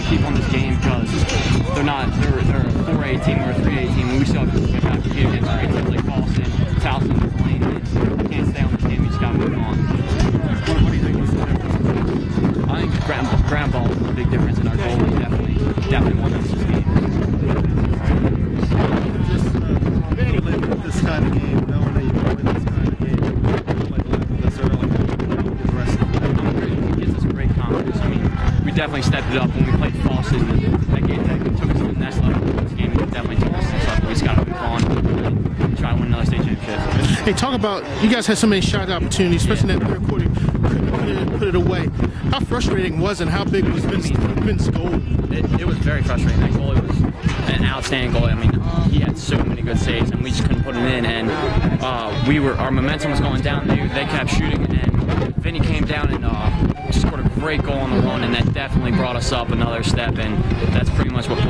keep on this game because they're a 4A team or a 3A team, and we still have to compete against great teams like Boston, Towson, Blaine, and we can't stay on this game. We just got to move on. What do you think is the difference? I think ground ball is a big difference in our goalie. Definitely won us this game. Just living with this kind of game, knowing that you can win this kind of game, like this early, the rest of the game. It gives us great confidence. I mean, we definitely stepped it up when we played Boston. That game that took us to the next level. This game definitely took us to the next level. We just got to move on and try to win another state championship. Hey, talk about, you guys had so many shot opportunities, especially in that third quarter. Couldn't put it away. How frustrating was it? How big was Vince's goal? It was very frustrating. That goalie was an outstanding goalie. I mean, he had so many good saves, and we just couldn't put it in. And our momentum was going down. They kept shooting, and Vinny came down and scored a great goal on the run, and that definitely brought us up another step. And that's pretty much what